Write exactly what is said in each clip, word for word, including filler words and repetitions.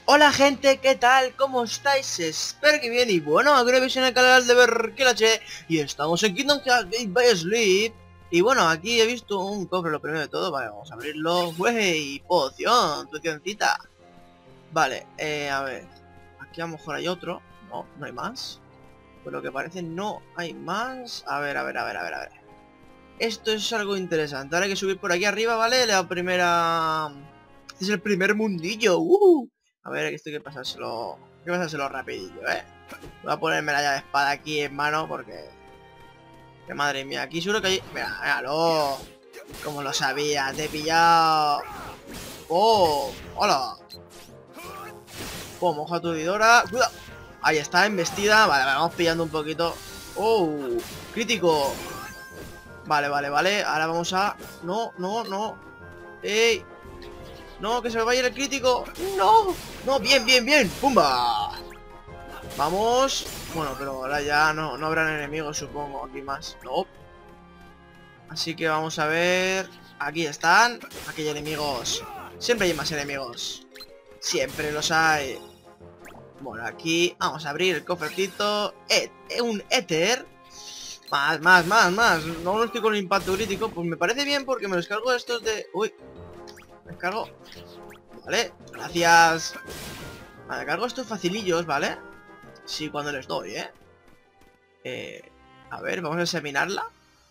Hola gente, ¿qué tal? ¿Cómo estáis? Espero que bien y bueno, aquí una visión en el canal de Berkelache y estamos en Kingdom Hearts Gate by Sleep. Y bueno, aquí he visto un cofre, lo primero de todo, vale, vamos a abrirlo. ¡Wey! Poción, pocioncita. Vale, eh, a ver, aquí a lo mejor hay otro. No, no hay más. Por lo que parece no hay más. A ver, a ver, a ver, a ver, a ver. Esto es algo interesante. Ahora hay que subir por aquí arriba, ¿vale? La primera... Este es el primer mundillo. ¡Uh! A ver, esto hay que pasárselo... Hay que pasárselo rapidillo, ¿eh? Voy a ponerme la llave de espada aquí en mano porque... Que madre mía, aquí seguro que hay... Mira, míralo. Como lo sabía, te he pillado. ¡Oh! ¡Hola! ¡Oh, moja tu vidora! ¡Cuidado! Ahí está, embestida. Vale, vale, vamos pillando un poquito. ¡Oh! ¡Crítico! Vale, vale, vale. Ahora vamos a... No, no, no. ¡Ey! No, que se me vaya el crítico. No, no, bien, bien, bien. ¡Pumba! Vamos. Bueno, pero ahora ya no, no habrán enemigos, supongo. Aquí más. No. Así que vamos a ver. Aquí están. Aquí hay enemigos. Siempre hay más enemigos. Siempre los hay. Bueno, aquí vamos a abrir el cofrecito. Et, un éter. Más, más, más, más. No lo estoy con el impacto crítico. Pues me parece bien porque me los cargo estos de... Uy. Me cargo. Vale, gracias. Vale, cargo estos facilillos, ¿vale? Sí, cuando les doy, ¿eh? Eh... A ver, vamos a examinarla.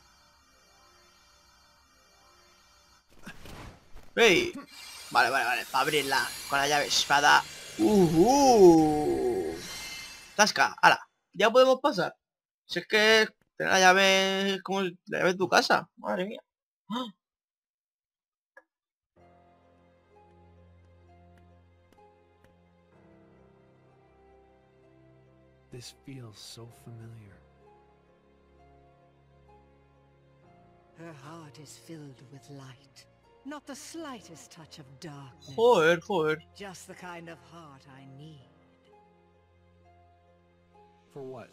¡Ey! Vale, vale, vale, para abrirla con la llave espada. ¡Uh! ¡Tasca! ¡Hala! Ya podemos pasar. Si es que tener la llave es como la llave de tu casa. Madre mía. ¡Ah! This feels so familiar. Her heart is filled with light. Not the slightest touch of darkness. Joder, joder. Just the kind of heart I need. For what?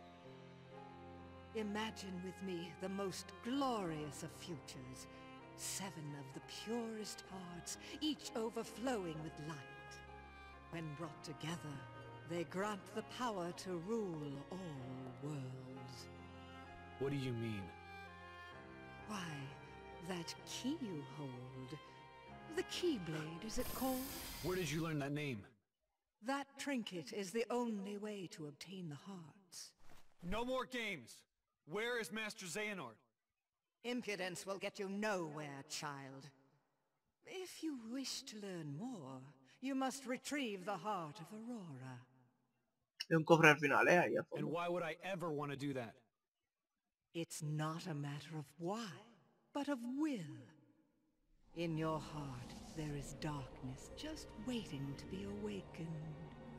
Imagine with me the most glorious of futures. Seven of the purest hearts, each overflowing with light. When brought together, they grant the power to rule all worlds. What do you mean? Why, that key you hold. The Keyblade, is it called? Where did you learn that name? That trinket is the only way to obtain the hearts. No more games! Where is Master Xehanort? Impudence will get you nowhere, child. If you wish to learn more, you must retrieve the heart of Aurora. Hay un cofre al final, ¿eh? Ahí al And fondo. why would I ever want to do that? It's not a matter of why, but of will. In your heart, there is darkness just waiting to be awakened.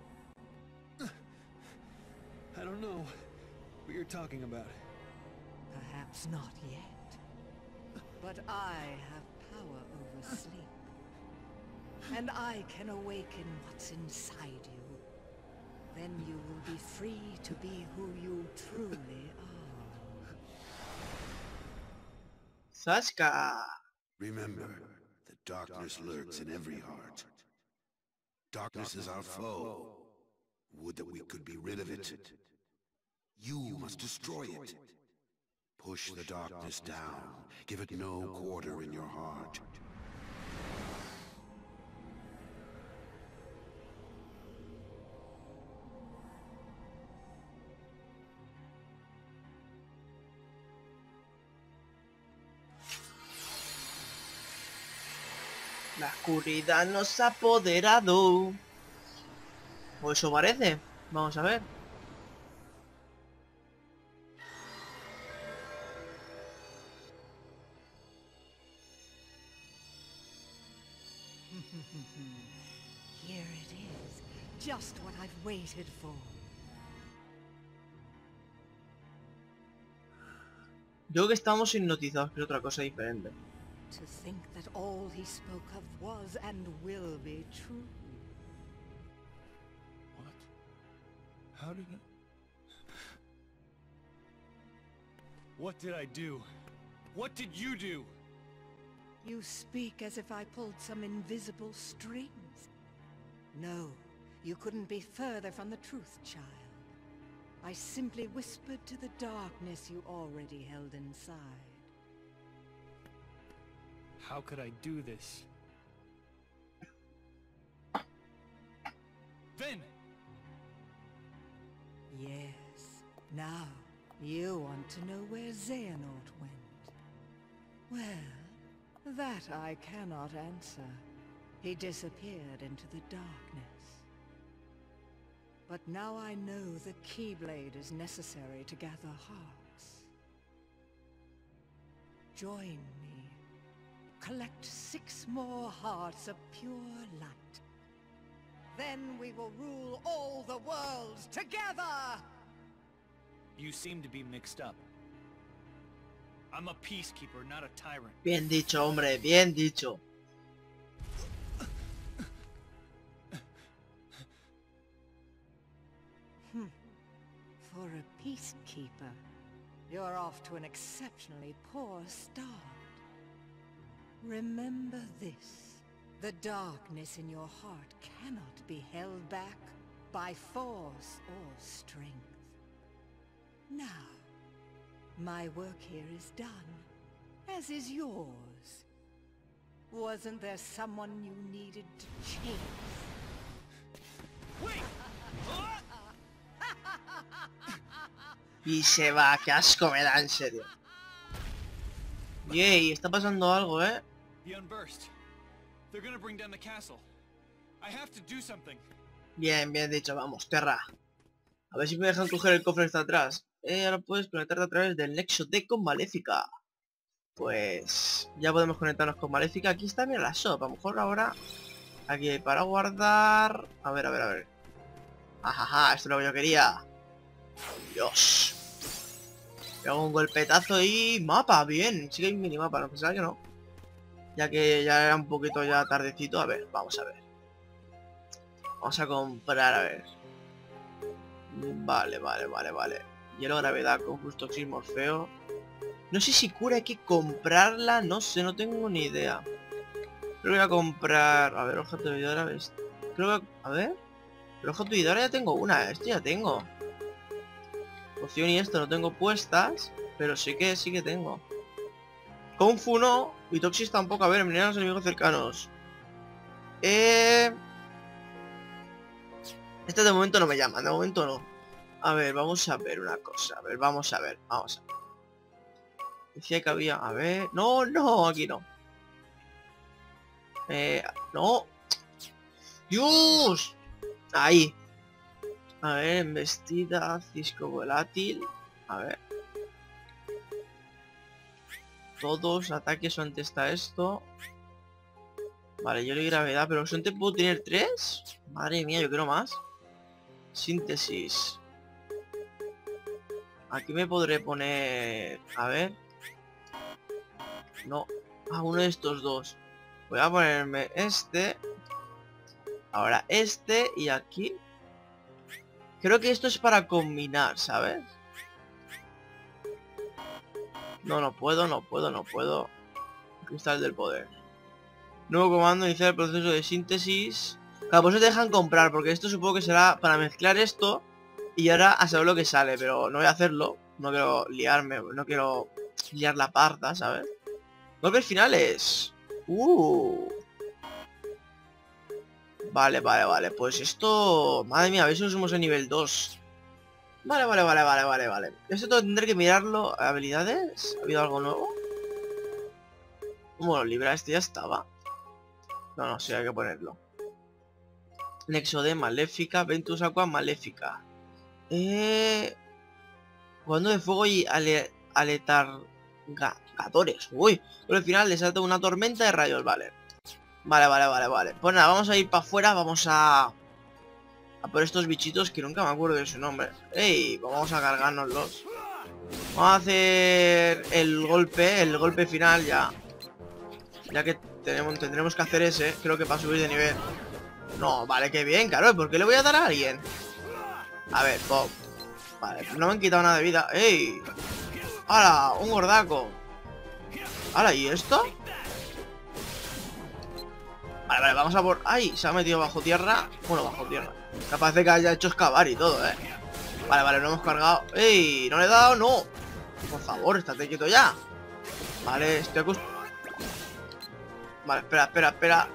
I don't know what you're talking about. Perhaps not yet. But I have power over sleep. And I can awaken what's inside you. Then you will be free to be who you truly are. Zasca. Remember, the darkness lurks in every heart. Darkness is our foe. Would that we could be rid of it. You must destroy it. Push the darkness down. Give it no quarter in your heart. La oscuridad nos ha apoderado. O eso parece. Vamos a ver. Here it is. Just what I've waited for. Yo creo que estamos hipnotizados, que es otra cosa diferente. To think that all he spoke of was and will be true. What? How did I... What did I do? What did you do? You speak as if I pulled some invisible strings. No, You couldn't be further from the truth, child. I simply whispered to the darkness you already held inside. How could I do this? Then! Yes. Now, you want to know where Xehanort went. Well, that I cannot answer. He disappeared into the darkness. But now I know the Keyblade is necessary to gather hearts. Join me. Collect six more hearts of pure light. Then we will rule all the worlds together! You seem to be mixed up. I'm a peacekeeper, not a tyrant. Bien dicho, hombre, bien dicho. For a peacekeeper, you're off to an exceptionally poor start. Remember this. The darkness in your heart cannot be held back by force or strength. Now, my work here is done, as is yours. Wasn't there someone you needed to chase? Wait! Y se va, qué asco me da, en serio. Yay, está pasando algo, eh. The Unburst. They're gonna bring down the castle. I have to do something. Bien, bien dicho, vamos, Terra. A ver si me dejan coger el cofre que está atrás. Eh, ahora puedes conectarte a través del nexo D con Maléfica. Pues ya podemos conectarnos con Maléfica. Aquí está, mira la shop. A lo mejor ahora aquí hay para guardar. A ver, a ver, a ver. Ajaja, esto es lo que yo quería. Dios. Le hago un golpetazo y mapa, bien. Sí que hay un minimapa, no pensaba que no. Ya que ya era un poquito ya tardecito. A ver, vamos a ver. Vamos a comprar, a ver. Vale, vale, vale, vale. Hielo, gravedad, confuso, toxismo, feo. No sé si cura hay que comprarla, no sé, no tengo ni idea. Creo que voy a comprar... A ver, hoja tuidora, ¿ves? Creo que... A ver... Pero hoja tuidora ya tengo una, esto ya tengo. Poción y esto no tengo puestas, pero sí que sí que tengo. Kung Fu no, y Toxis tampoco. A ver, miren a los enemigos cercanos. Eh... Este de momento no me llaman, de momento no. A ver, vamos a ver una cosa. A ver, vamos a ver, vamos a ver. Decía que había... A ver... No, no, aquí no. Eh... No. ¡Dios! Ahí. A ver, embestida, cisco volátil. A ver. Todos ataques solamente está esto. Vale, yo le doy gravedad, pero solamente puedo tener tres. Madre mía, yo quiero más. Síntesis. Aquí me podré poner... A ver. No. Ah, uno de estos dos. Voy a ponerme este. Ahora este y aquí. Creo que esto es para combinar, ¿sabes? No, no puedo, no puedo, no puedo. Cristal del poder. Nuevo comando, iniciar el proceso de síntesis. Claro, pues se dejan comprar, porque esto supongo que será para mezclar esto y ahora a saber lo que sale, pero no voy a hacerlo. No quiero liarme, no quiero liar la parda, ¿sabes? Golpes finales. Uh. Vale, vale, vale. Pues esto... Madre mía, a ver si nos somos en nivel dos. Vale, vale, vale, vale, vale, vale. Esto tendré que mirarlo. ¿Habilidades? ¿Ha habido algo nuevo? Bueno, libra este ya estaba. No, no, sí, hay que ponerlo. Nexo de Maléfica. Ventus Aqua Maléfica. Eh... Cuando de fuego y ale... aletargadores. Uy, pero al final les salta una tormenta de rayos, vale. Vale, vale, vale, vale. Pues nada, vamos a ir para afuera, vamos a... A por estos bichitos que nunca me acuerdo de su nombre. ¡Ey! Vamos a cargárnoslos. Vamos a hacer el golpe, el golpe final ya. Ya que tenemos, tendremos que hacer ese, creo que para subir de nivel. No, vale, qué bien, claro. ¿Por qué le voy a dar a alguien? A ver, pop. Vale, no me han quitado nada de vida. ¡Ey! ¡Hala! Un gordaco. ¡Hala! ¿Y esto? Vale, vale, vamos a por... ¡Ay! Se ha metido bajo tierra. Bueno, bajo tierra. Capaz de que haya hecho excavar y todo, eh. Vale, vale, no hemos cargado. ¡Ey! ¿No le he dado? No. Por favor, estate quieto ya. Vale, estoy acostumbrado. Vale, espera, espera, espera.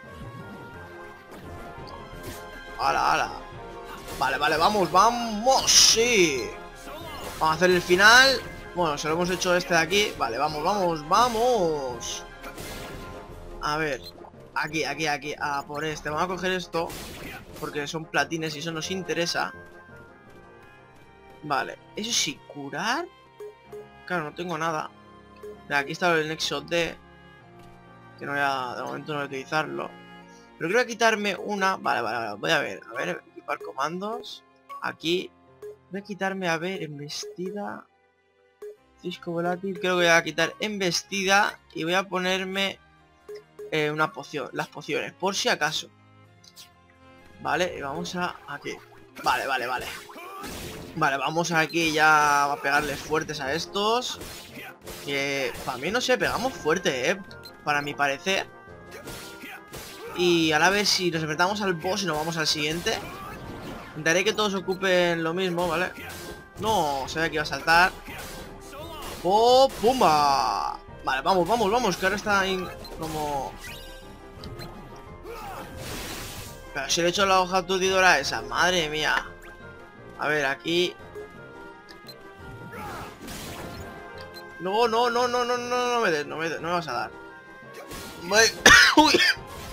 ¡Hala, hala! Vale, vale, vamos, vamos. Sí. Vamos a hacer el final. Bueno, se lo hemos hecho este de aquí. Vale, vamos, vamos, vamos. A ver. Aquí, aquí, aquí. A por este. Vamos a coger esto. Porque son platines y eso nos interesa. Vale. Eso sí, curar. Claro, no tengo nada. Mira, aquí está el Nexo D. Que no voy a... De momento no voy a utilizarlo. Pero quiero quitarme una... Vale, vale, vale. Voy a ver. A ver, equipar comandos. Aquí. Voy a quitarme, a ver, embestida. Cisco volátil. Creo que voy a quitar embestida. Y voy a ponerme eh, una poción. Las pociones, por si acaso. Vale, y vamos a... Aquí. Vale, vale, vale. Vale, vamos aquí ya a pegarles fuertes a estos. Que para mí, no sé, pegamos fuerte, eh. Para mi parecer. Y ahora a ver si nos enfrentamos al boss y nos vamos al siguiente. Intentaré que todos ocupen lo mismo, ¿vale? No, sabía que iba a saltar. ¡Oh, pumba! Vale, vamos, vamos, vamos, que ahora está ahí como... Pero si le he hecho la hoja aturdidora esa, madre mía. A ver, aquí... No, no, no, no, no, no, no me des, no me des, no me vas a dar. Uy.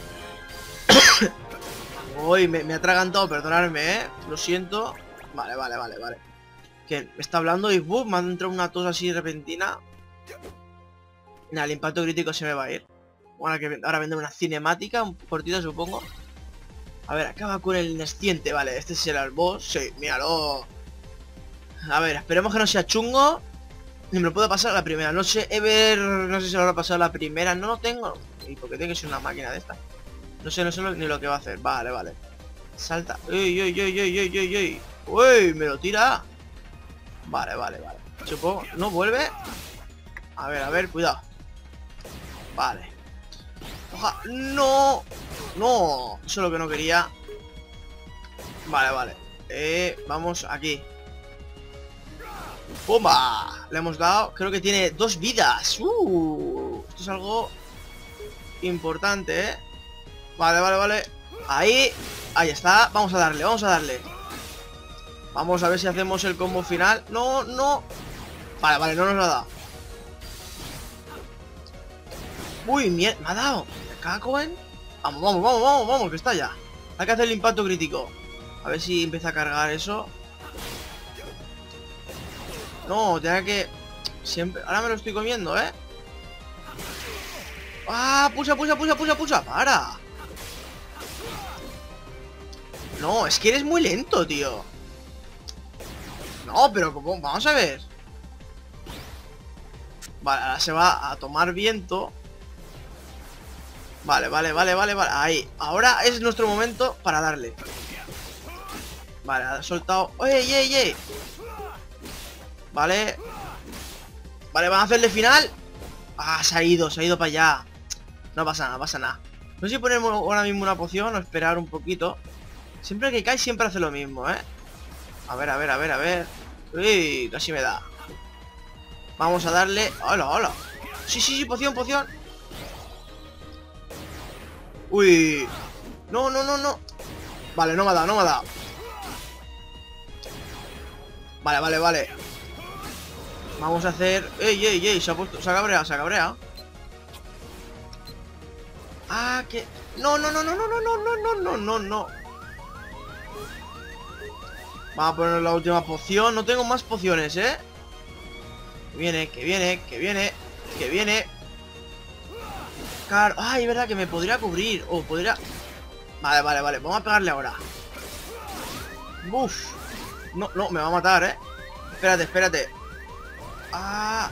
Uy, me, me ha atragantado, perdonadme, eh. Lo siento. Vale, vale, vale, vale. Que me está hablando y ¡buf! Me ha entrado una tos así repentina. Nada, el impacto crítico se me va a ir. Ahora que ahora vendrá una cinemática, un cortita supongo. A ver, acaba con el Nesciente. Vale, este será el boss. Sí, míralo. A ver, esperemos que no sea chungo. Ni me lo puedo pasar a la primera. No sé, Ever... No sé si se lo habrá pasado a la primera. No lo tengo. Y porque tiene que ser una máquina de esta. No sé, no sé lo, ni lo que va a hacer. Vale, vale. Salta. Uy, uy, uy, uy, uy, uy, uy. Uy, me lo tira. Vale, vale, vale. Supongo. ¿No vuelve? A ver, a ver, cuidado. Vale. Oja. No. No. Eso es lo que no quería. Vale, vale. Eh, vamos aquí. ¡Pumba! Le hemos dado. Creo que tiene dos vidas. Uh, esto es algo importante, ¿eh? Vale, vale, vale. Ahí. Ahí está. Vamos a darle, vamos a darle. Vamos a ver si hacemos el combo final. No, no. Vale, vale, no nos lo ha dado. Uy, mierda, me ha dado. ¿Me cago en? Vamos, vamos, vamos, vamos, vamos, que está ya. Hay que hacer el impacto crítico. A ver si empieza a cargar eso. No, tenía que... Siempre... Ahora me lo estoy comiendo, ¿eh? ¡Ah! ¡Pusa, pusa, pusa, pusa, pusa! ¡Para! No, es que eres muy lento, tío. No, pero ¿cómo? Vamos a ver. Vale, ahora se va a tomar viento. Vale, vale, vale, vale, vale. Ahí. Ahora es nuestro momento para darle. Vale, ha soltado... ¡Ey, ey, ey! Vale. Vale, van a hacerle final. Ah, se ha ido, se ha ido para allá. No pasa nada, no pasa nada. No sé si ponemos ahora mismo una poción o esperar un poquito. Siempre que cae siempre hace lo mismo, ¿eh? A ver, a ver, a ver, a ver. Uy, casi me da. Vamos a darle... ¡Hola, hola! Sí, sí, sí, poción, poción. Uy. No, no, no, no. Vale, no me ha dado, no me ha dado. Vale, vale, vale. Vamos a hacer... ¡Ey, ey, ey! Se ha puesto... Se ha cabreado, se ha cabreado. Ah, que... No, no, no, no, no, no, no, no, no, no, no. Vamos a poner la última poción. No tengo más pociones, ¿eh? Que viene, que viene, que viene, que viene. Claro. Ay, es verdad que me podría cubrir. O podría... Vale, vale, vale. Vamos a pegarle ahora. Uf. No, no, me va a matar, ¿eh? Espérate, espérate. Ah.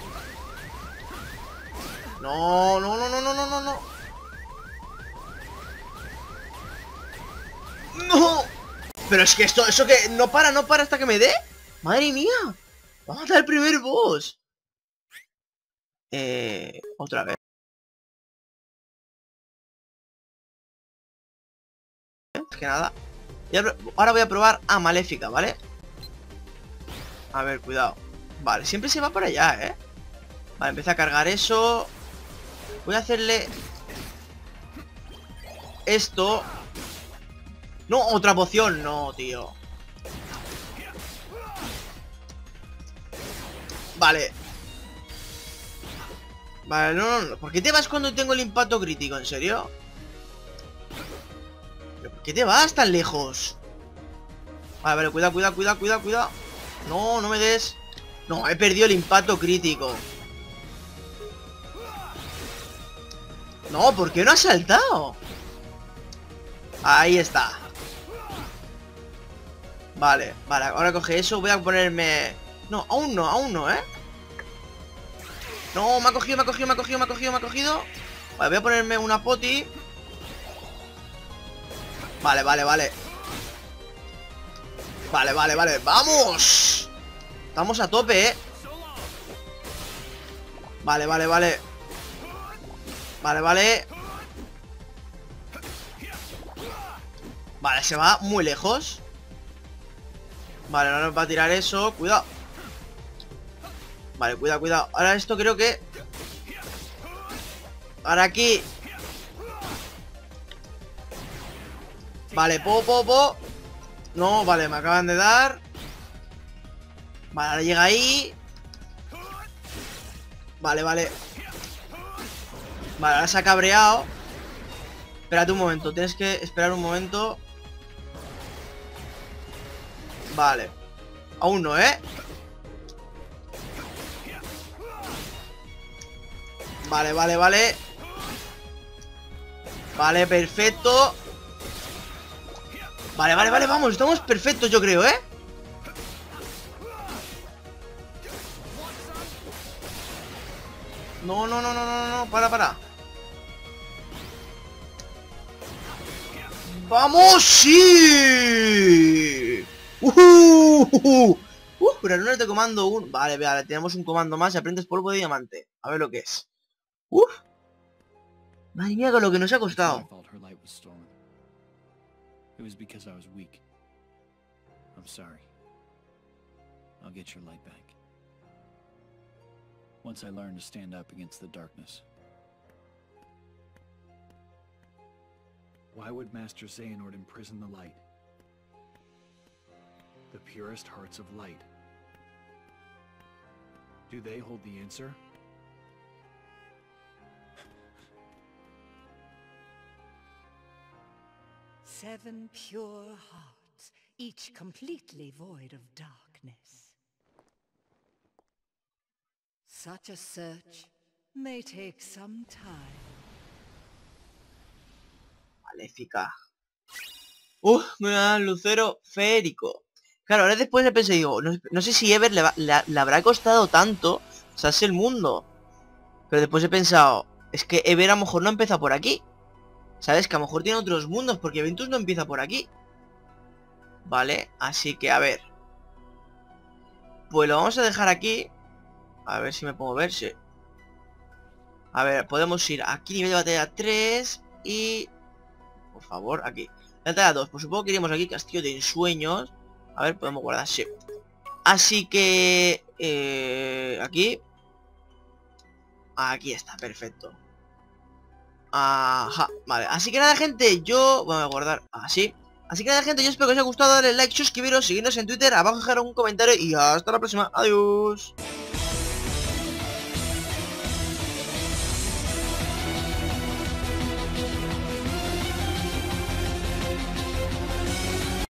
No, no, no, no, no, no, no, no. ¡No! Pero es que esto, eso que no para, no para hasta que me dé. ¡Madre mía! ¡Vamos a matar el primer boss! Eh... Otra vez. Es que nada. Y ahora voy a probar a Maléfica, ¿vale? A ver, cuidado. Vale, siempre se va para allá, ¿eh? Vale, empieza a cargar eso. Voy a hacerle esto. No, otra poción. No, tío. Vale. Vale, no, no, no. ¿Por qué te vas cuando tengo el impacto crítico? ¿En serio? ¿Pero por qué te vas tan lejos? Vale, vale, cuidado, cuidado, cuidado, cuidado, cuidado. No, no me des. No, he perdido el impacto crítico. No, ¿por qué no has saltado? Ahí está. Vale, vale, ahora coge eso. Voy a ponerme... No, aún no, aún no, ¿eh? No, me ha cogido, me ha cogido, me ha cogido, me ha cogido, me ha cogido. Vale, voy a ponerme una poti. Vale, vale, vale. Vale, vale, vale, ¡vamos! Estamos a tope, ¿eh? Vale, vale, vale. Vale, vale. Vale, se va muy lejos. Vale, no nos va a tirar eso. Cuidado. Vale, cuidado, cuidado. Ahora esto creo que... Ahora aquí. Vale, po, po, po. No, vale, me acaban de dar. Vale, ahora llega ahí. Vale, vale. Vale, ahora se ha cabreado. Espérate un momento, tienes que esperar un momento. Vale. Aún no, ¿eh? Vale, vale, vale. Vale, perfecto. Vale, vale, vale, vamos, estamos perfectos yo creo, ¿eh? No, no, no, no, no, no, para, para. ¡Vamos! ¡Sí! ¡Uh! ¡Uh! ¡Uh! Pero no es de comando uno. Vale, vale, tenemos un comando más y aprendes polvo de diamante. A ver lo que es. ¡Uf! Madre mía, con lo que nos ha costado. It was because I was weak. I'm sorry. I'll get your light back. Once I learn to stand up against the darkness. Why would Master Xehanort imprison the light? The purest hearts of light. Do they hold the answer? Seven pure hearts, each completely void of darkness. Such a search may take some time. Maléfica. Uf, me da lucero férico. Claro, ahora después le pensé, digo, no, no sé si Ever le, va, le, le habrá costado tanto salvarse el mundo. Pero después he pensado, es que Ever a lo mejor no empieza por aquí. ¿Sabes? Que a lo mejor tiene otros mundos, porque Ventus no empieza por aquí. Vale, así que a ver. Pues lo vamos a dejar aquí. A ver si me puedo ver, sí. A ver, podemos ir aquí, nivel de batalla tres. Y... por favor, aquí batalla dos, pues supongo que iremos aquí, castillo de ensueños. A ver, podemos guardar, sí. Así que... Eh, aquí. Aquí está, perfecto. Ajá, vale, así que nada gente, yo... Vamos a guardar así. Así que nada gente, yo espero que os haya gustado, darle like, suscribiros, seguirnos en Twitter, abajo dejar un comentario y hasta la próxima, adiós.